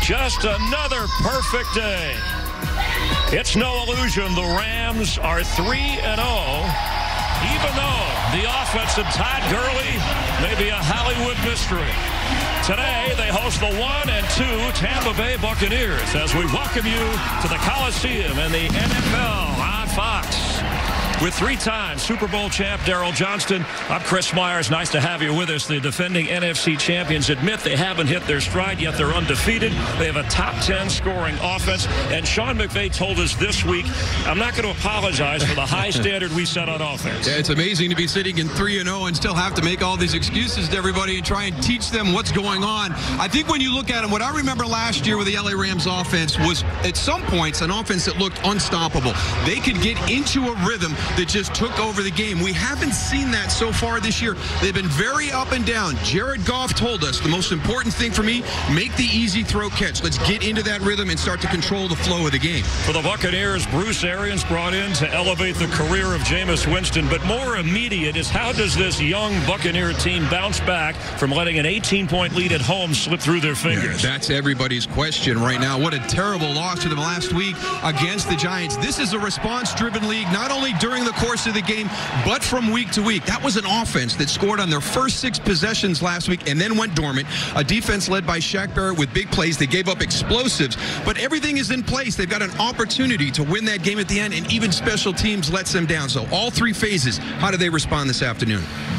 Just another perfect day. It's no illusion the Rams are 3-0, even though the offense of Todd Gurley may be a Hollywood mystery. Today, they host the 1-2 Tampa Bay Buccaneers as we welcome you to the Coliseum and the NFL on Fox. With three-time Super Bowl champ Daryl Johnston, I'm Chris Myers. Nice to have you with us. The defending NFC champions admit they haven't hit their stride, yet they're undefeated. They have a top 10 scoring offense. And Sean McVay told us this week, I'm not going to apologize for the high standard we set on offense. Yeah, it's amazing to be sitting in 3-0 and still have to make all these excuses to everybody and try and teach them what's going on. I think when you look at them, what I remember last year with the LA Rams offense was, at some points, an offense that looked unstoppable. They could get into a rhythm that just took over the game. We haven't seen that so far this year. They've been very up and down. Jared Goff told us the most important thing for me, make the easy throw catch. Let's get into that rhythm and start to control the flow of the game. For the Buccaneers, Bruce Arians brought in to elevate the career of Jameis Winston, but more immediate is how does this young Buccaneer team bounce back from letting an 18-point lead at home slip through their fingers? Yeah, that's everybody's question right now. What a terrible loss to them last week against the Giants. This is a response-driven league, not only during the course of the game, but from week to week. That was an offense that scored on their first 6 possessions last week and then went dormant. A defense led by Shaq Barrett with big plays. They gave up explosives, but everything is in place. They've got an opportunity to win that game at the end, and even special teams lets them down. So all 3 phases, how do they respond this afternoon?